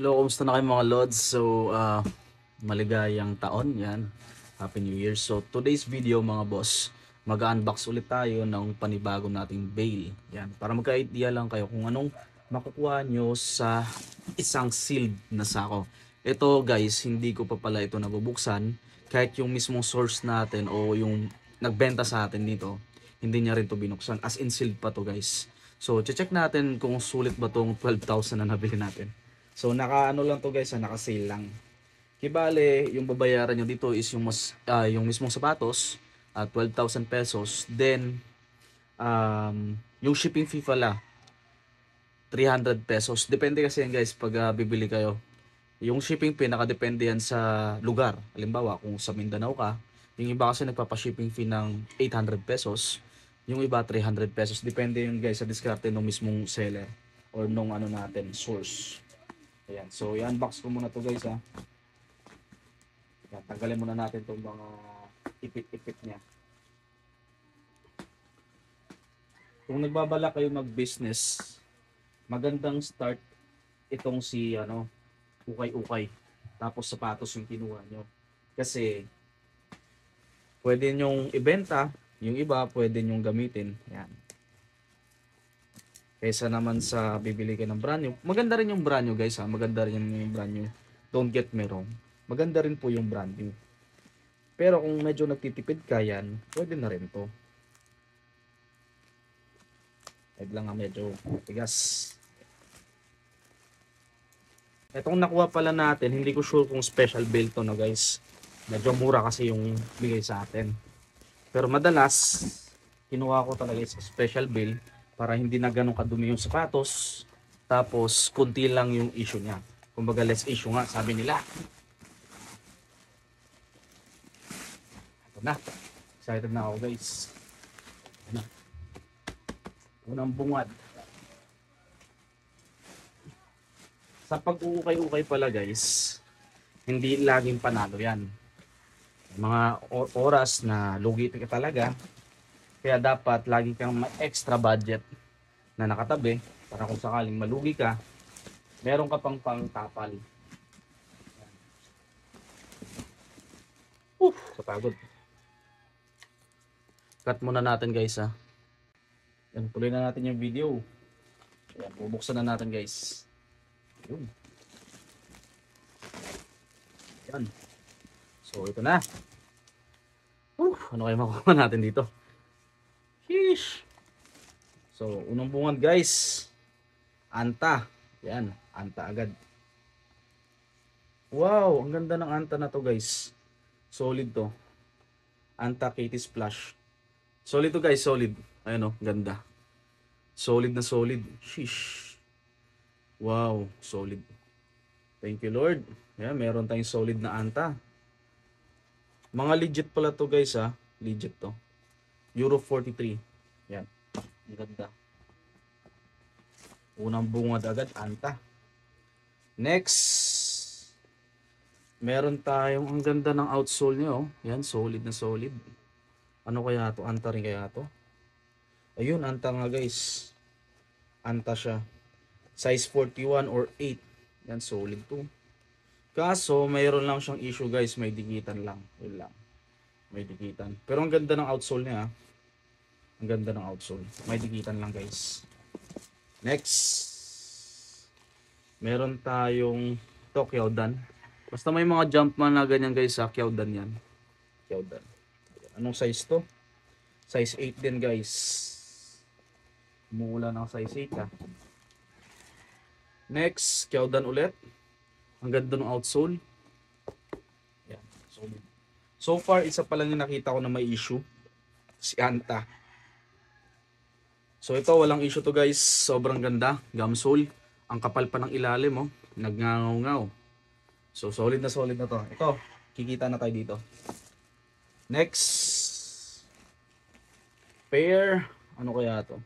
Hello, kumusta na kayo mga lods? Maligayang taon yan. Happy New Year. So, today's video mga boss, mag-unbox ulit tayo ng panibago nating bail. Yan, para magka-idea lang kayo kung anong makukuha nyo sa isang sealed na sako. Ito guys, hindi ko pa pala ito nabubuksan. Kahit yung mismong source natin o yung nagbenta sa atin dito, hindi niya rin to binuksan. As in sealed pa to guys. So, check natin kung sulit ba tong 12,000 na nabili natin. So naka-ano lang to guys, naka-sale lang. Kibale, yung babayaran nyo dito is yung mismong sapatos at 12,000 pesos. Then yung shipping fee pala 300 pesos. Depende kasi yan guys pag bibili kayo. Yung shipping fee nakadepende yan sa lugar. Halimbawa, kung sa Mindanao ka, yung iba kasi nagpapa-shipping fee ng 800 pesos, yung iba 300 pesos. Depende yung guys sa diskarte ng mismong seller or nung ano natin, source. Ayan. So, i-unbox ko muna to guys ha. Ayan, tanggalin muna natin itong mga ipit-ipit niya. Kung nagbabala kayo mag-business, magandang start itong si ukay-ukay. Tapos sapatos yung kinuha nyo. Kasi pwede nyong ibenta, yung iba pwede nyong gamitin. Ayan. Kaysa naman sa bibili ka ng brand new. Maganda rin yung brand new guys ha. Maganda rin yung brand new. Don't get me wrong. Maganda rin po yung brand new. Pero kung medyo nagtitipid ka yan, pwede na rin to. Wait lang nga, medyo tigas. Itong nakuha pala natin, hindi ko sure kung special bill to na guys. Medyo mura kasi yung bigay sa atin. Pero madalas, kinuha ko talaga sa special bill para hindi na ganun kadumi yung sapatos. Tapos, kunti lang yung issue niya. Kumbaga, less issue nga, sabi nila. Ito na. Excited na ako guys. Ito na. Unang bungad. Sa pag-uukay-ukay pala guys, hindi laging panalo yan. Mga oras na lugi ka talaga, kaya dapat lagi kang may extra budget na nakatabi para kung sakaling malugi ka, meron ka pang pangtapal. Sa pagod. Cut muna natin guys ha. Yan, tuloy na natin yung video. Yan, bubuksan na natin guys. Yun. Yan. So ito na. Ano kayo makuha natin dito? Sheesh. So unang bungad guys. Anta. Yan. Anta agad. Wow. Ang ganda ng anta na to guys. Solid to. Anta Katie Splash. Solid to guys. Solid. Ayun o. Ganda. Solid na solid. Sheesh. Wow. Solid. Thank you Lord. Yan. Meron tayong solid na anta. Mga legit pala to guys ha. Legit to. Euro 43. Yan. Ang ganda. Unang bungad agad. Anta. Next. Meron tayong ang ganda ng outsole niya oh. Yan. Solid na solid. Ano kaya to? Anta rin kaya to? Ayun. Anta nga guys. Anta siya. Size 41 or 8. Yan. Solid to. Kaso, mayroon lang siyang issue guys, may dikitan lang. Yun lang. May dikitan. Pero ang ganda ng outsole niya. Ang ganda ng outsole. May dikitan lang guys. Next. Meron tayong ito, Kyaudan. Basta may mga Jumpman na ganyan guys ha, Kyaudan yan. Kyaudan. Anong size to? Size 8 din guys. Umula ng size 8 ha. Next, Kyaudan ulit. Ang ganda ng outsole. Yan. So far, isa pa lang yung nakita ko na may issue. Si Anta. So ito, walang issue to guys. Sobrang ganda. Gum sole. Ang kapal pa ng ilalim oh. Nagngangaw-ngaw. So solid na to. Ito, kikita na tayo dito. Next. Pair. Ano kaya to?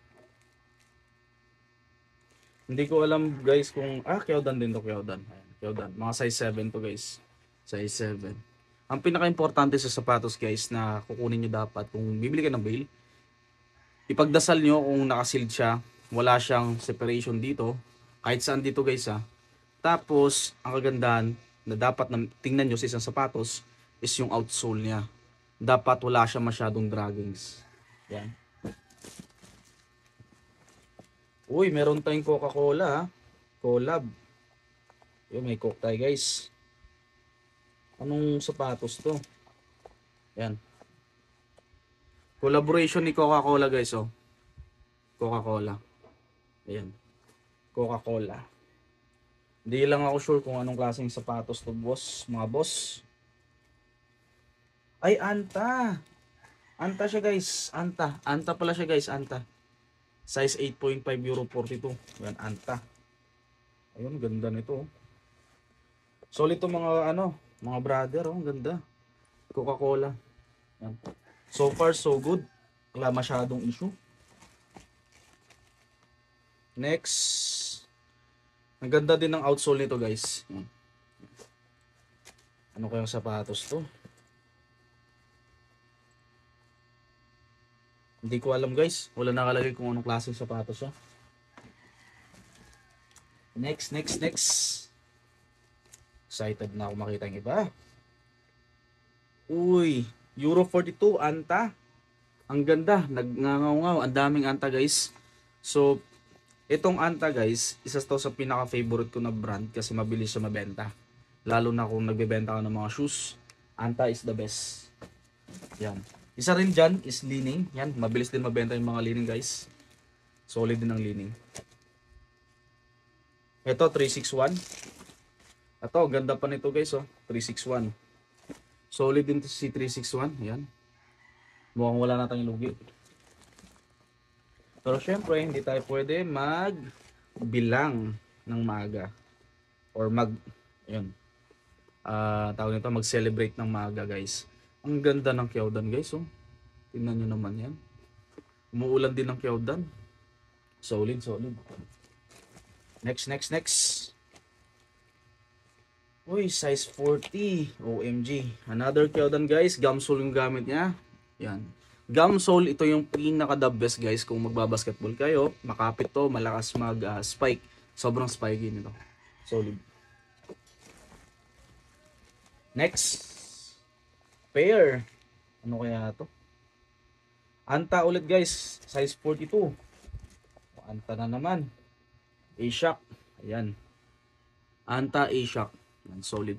Hindi ko alam guys kung... Kyaudan din to. Kyaudan. Kyaudan. Mga size 7 to guys. Size 7. Ang pinaka-importante sa sapatos guys na kukunin nyo dapat kung bibili ka ng bail, ipagdasal nyo kung nakasealed siya, wala siyang separation dito, kahit saan dito guys ha, Tapos, ang kagandahan na dapat na tingnan nyo sa isang sapatos is yung outsole niya. Dapat wala siya masyadong draggings. Yan. Uy, meron tayong Coca-Cola ha. Collab. Yung may Coke tayo guys. Anong sapatos to? Yan. Collaboration ni Coca-Cola guys oh. Coca-Cola. Ayan. Coca-Cola. Hindi lang ako sure kung anong klaseng sapatos to boss, mga boss. Ay, Anta. Anta siya guys. Anta. Anta pala siya guys. Anta. Size 8.5 euro 42. Yan, Anta. Ayun, ganda nito. Solid to mga ano, mga brother. Oh, ganda. Coca-Cola. Yan. So far, so good. Wala masyadong issue. Next. Ang ganda din ng outsole nito guys. Yan. Ano kayang sapatos to? Hindi ko alam guys. Wala nakalagay kung anong klaseng sapatos siya. Next. Excited na ako makita yung iba. Uy, Euro 42 Anta. Ang ganda, nagngangaw-ngaw, ang daming Anta guys. So, itong Anta guys, isa to sa pinaka-favorite ko na brand kasi mabilis siya mabenta. Lalo na kung nagbebenta ako ng mga shoes, Anta is the best. Yan. Isa rin dyan is Li-Ning. Yan, mabilis din mabenta yung mga Li-Ning guys. Solid din ang Li-Ning. Ito, 361. Ito, ganda pa nito guys oh, 361. Solid din to si 361. Yan. Mukhang wala na tayong lugi. Pero syempre, hindi tayo pwede magbilang ng maaga. Or yun. Tawag nito, mag-celebrate ng maaga guys. Ang ganda ng Kyodan guys oh. Tingnan nyo naman yan. Umuulan din ng Kyodan. Solid. Next. Uy, size 40. OMG. Another Kyodan guys. Gumsole yung gamit niya. Yan. Gumsole, ito yung pinaka-the best guys kung magbabasketball kayo. Makapit to, malakas mag-spike. Sobrang spiky nito. Solid. Next. Pair. Ano kaya to? Anta ulit guys. Size 42. Anta na naman. A-Shock. Ayan. Anta A-Shock. Solid.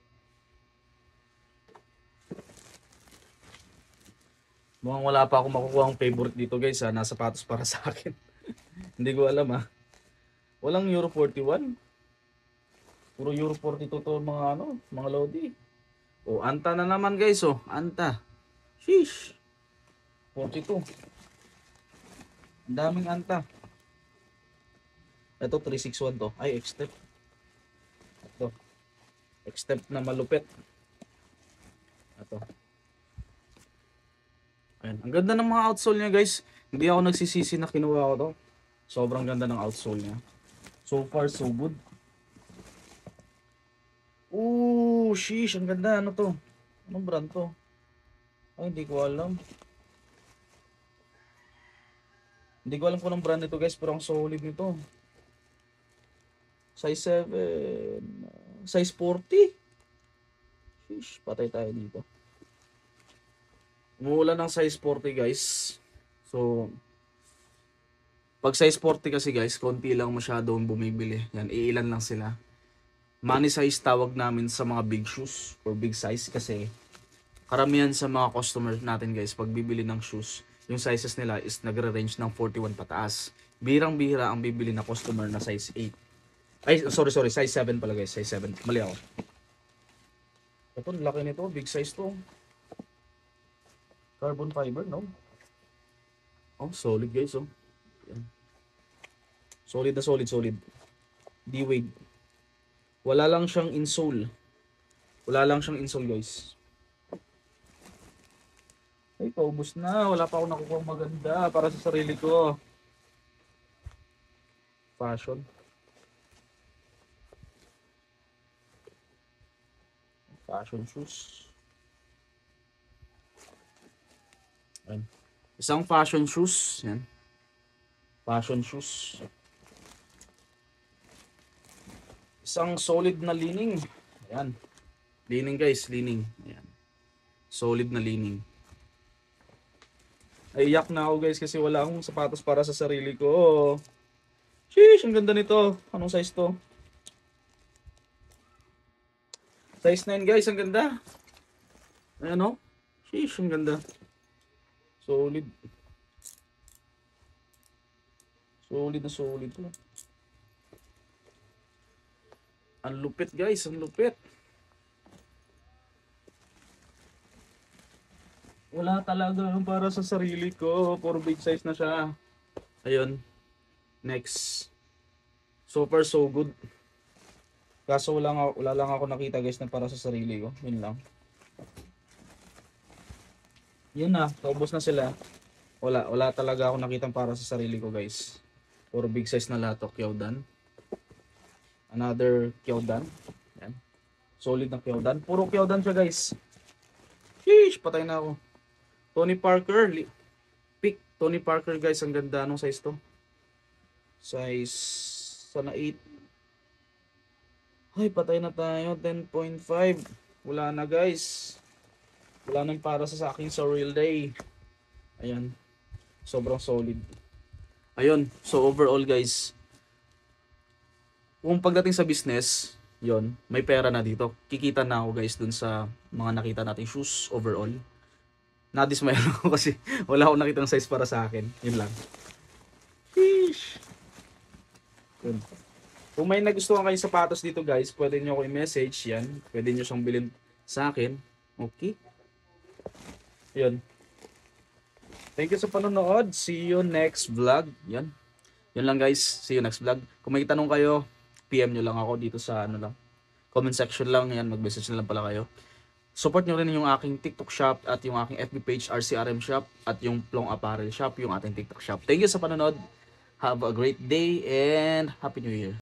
Mukhang wala pa ako makukuha ang favorite dito guys ha. Nasa sapatos para sa akin. Hindi ko alam ha. Walang Euro 41. Puro Euro 42 to mga lodi. O, Anta na naman guys oh. Anta. Sheesh. 42. Ang daming Anta. Ito 361 to. Ay, X-Step. Ito. X-Step na malupit. Ito. Ayan. Ang ganda ng mga outsole niya guys. Hindi ako nagsisisi na kinuha ko to. Sobrang ganda ng outsole niya. So far so good. Ooh, sheesh. Ang ganda. Ano to? Anong brand to? Ay, hindi ko alam. Hindi ko alam kung anong brand nito guys. Pero ang solid nito. Size 7. Size 40. Sheesh. Patay tayo dito. Umuulan ng size 40 guys. So, pag size 40 kasi guys, konti lang masyadong bumibili. Yan, iilan lang sila. Money size tawag namin sa mga big shoes or big size kasi karamihan sa mga customers natin guys, pag bibili ng shoes, yung sizes nila is nagre-range ng 41 pataas. Birang-bihira ang bibili na customer na size 8. Ay, sorry, size 7 pala guys, size 7. Mali ako. Ito, laki nito, big size to. Carbon fiber, no? Oh, solid guys, oh. Yan. Solid na solid. D-Wade. Wala lang siyang insole. Guys. Ay, paubos na. Wala pa ako nakukuha maganda para sa sarili ko. Fashion shoes. Ayan. Isang fashion shoes. Yan. Isang solid na lining. Ayan. Lining guys, lining. Ayan. Solid na lining. Naiyak na ako guys kasi wala akong sapatos para sa sarili ko. Sheesh, ang ganda nito. Anong size to? Size 9 guys, ang ganda. Ayan o. Sheesh, ang ganda. Solid. Solid na solid. Ang lupit guys, ang lupit. Wala talaga para sa sarili ko. Puro big size na siya. Ayun. Next. So far so good. Kaso wala lang ako nakita guys na para sa sarili ko. Yun lang. Yun na. Taubos na sila. Wala talaga ako nakitang para sa sarili ko guys. Puro big size na lahat. Kyodan. Another Kyodan. Yan. Solid na Kyodan. Puro Kyodan siya guys. Sheesh, patay na ako. Tony Parker. Pick Tony Parker guys. Ang ganda. Anong size to? Size sana 8. Ay, patay na tayo. 10.5. Wala na guys. Wala nang para sa akin sa real day. Ayan. Sobrang solid. Ayun. So overall guys, kung pagdating sa business, yon, may pera na dito. Kikita na ako guys dun sa mga nakita nating shoes overall. Na-dismay ako kasi wala akong nakitang size para sa akin. Yun lang. Sheesh. Yun. Kung may nagustuhan kayong sapatos dito guys, pwede nyo ako i-message yan. Pwede nyo siyang bilhin sa akin. Okay? Yun. Thank you sa panonood. See you next vlog. Yan. Yun lang guys. See you next vlog. Kung may tanong kayo, PM nyo lang ako dito sa comment section lang. Yan, mag-message na lang pala kayo. Support nyo rin yung aking TikTok shop at yung aking FB page RCRM shop at yung Plong Apparel shop, yung ating TikTok shop. Thank you sa panonood. Have a great day and Happy New Year.